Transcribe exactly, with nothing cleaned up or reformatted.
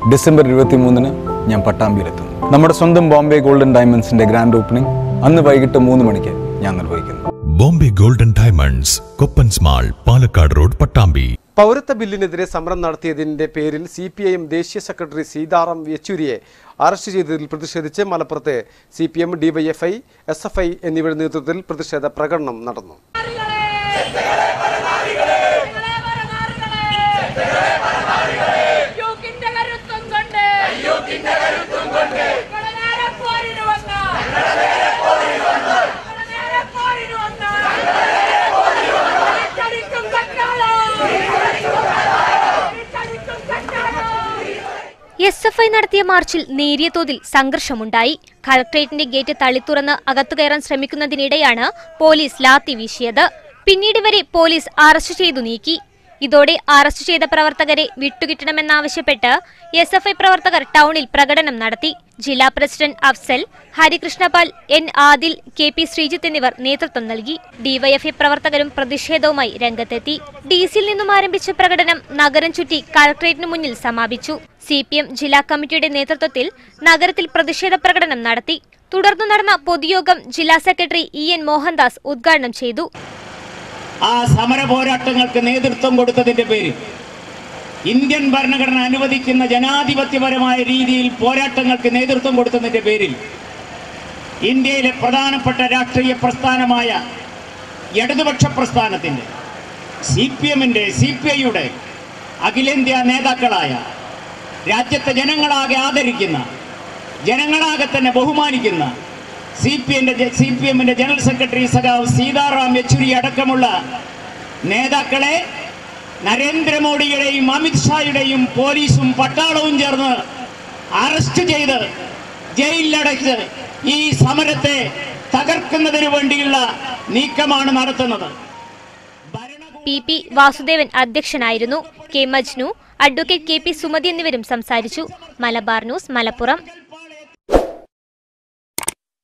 December ഇരുപത്തിമൂന്നിന് ഞാൻ പട്ടാമ്പിയിലെത്തുന്നു. നമ്മുടെ സ്വന്തം ബോംബെ ഗോൾഡൻ ഡയമണ്ട്സിന്റെ ഗ്രാൻഡ് ഓപ്പണിംഗ് അന്ന് വൈകിട്ട് മൂന്ന് മണിക്ക് ഞാൻ നിർവഹിക്കുന്നു. Bombay golden diamonds, Koppans mall, Palakkad road, Pattambi. പൗരത്വ ബില്ലിനെതിരെ സമരം നടത്തിയതിന്റെ പേരിൽ സി പി ഐ എം ദേശീയ സെക്രട്ടറി സീതാറാം യെച്ചൂരിയെ അറസ്റ്റ് ചെയ്തതിൽ പ്രതിഷേധിച്ച് മലപ്പുറത്തെ C P M, DYFI, S F I എന്നിവരുടെ നേതൃത്വത്തിൽ പ്രതിഷേധ പ്രകടനം നടന്നു. എസ് എഫ് ഐ നടത്തിയ മാർച്ചിൽ നേരിയ തോതിൽ സംഘർഷമുണ്ടായി. കളക്ടറേറ്റിന്റെ ഗേറ്റ് തള്ളിത്തുറന്ന് അകത്തു കയറാൻ ശ്രമിക്കുന്നതിനിടെയാണ് പോലീസ് ലാത്തി വീശിയത്. പിന്നീട് ഇവരെ പോലീസ് അറസ്റ്റ് ചെയ്തു നീക്കി. ഇതോടെ അറസ്റ്റ് ചെയ്ത പ്രവർത്തകരെ വിട്ടുകിട്ടണമെന്നാവശ്യപ്പെട്ട് എസ് എഫ് ഐ പ്രവർത്തകർ ടൗണിൽ പ്രകടനം നടത്തി. ജില്ലാ president Afsal, Harikrishnapal, N Adil, K P Sreejith എന്നിവർ നേതൃത്വം നൽകി. ഡിവൈഎഫ്ഐ പ്രവർത്തകരും പ്രതിഷേധവുമായി രംഗത്തെത്തി. ഡിസിയിൽ നിന്നും ആരംഭിച്ച പ്രകടനം നഗരം ചുറ്റി കളക്ടറേറ്റിന് മുന്നിൽ സമാപിച്ചു. സി പി എം ജില്ലാ കമ്മിറ്റിയുടെ നേതൃത്വത്തിൽ നഗരത്തിൽ പ്രതിഷേധ പ്രകടനം നടത്തി. തുടർന്ന് നടന്ന പൊതുയോഗം ജില്ലാ സെക്രട്ടറി ഇ എൻ മോഹൻദാസ് ഉദ്ഘാടനം ചെയ്തു. ആ സമര പോരാട്ടങ്ങൾക്ക് നേതൃത്വം കൊടുത്തതിന്റെ പേരിൽ ഇന്ത്യൻ ഭരണഘടന അനുവദിക്കുന്ന ജനാധിപത്യപരമായ രീതിയിൽ പോരാട്ടങ്ങൾക്ക് നേതൃത്വം കൊടുത്തതിന്റെ പേരിൽ ഇന്ത്യയിലെ പ്രധാനപ്പെട്ട രാഷ്ട്രീയ പ്രസ്ഥാനമായ ഇടതുപക്ഷ പ്രസ്ഥാനത്തിന്റെ, സി പി എമ്മിന്റെ, സി പി ഐയുടെ അഖിലേന്ത്യാ നേതാക്കളായ, രാജ്യത്തെ ജനങ്ങളാകെ ആദരിക്കുന്ന, ജനങ്ങളാകെ തന്നെ ബഹുമാനിക്കുന്ന സി പി എമ്മിന്റെ സി പി എമ്മിന്റെ ജനറൽ സെക്രട്ടറി സഖാവ് സീതാറാം യെച്ചൂരി അടക്കമുള്ള നേതാക്കളെ നരേന്ദ്രമോദിയുടെയും അമിത്ഷായുടെയും പോലീസും പട്ടാളവും ചേർന്ന് അറസ്റ്റ് ചെയ്ത് ജയിലിലടച്ച് ഈ സമരത്തെ തകർക്കുന്നതിന് വേണ്ടിയുള്ള നീക്കമാണ് നടത്തുന്നത്. പി പി വാസുദേവൻ അധ്യക്ഷനായിരുന്നു. K Majnu, advocate K P Sumathi എന്നിവരും സംസാരിച്ചു. മലബാർ ന്യൂസ്, മലപ്പുറം.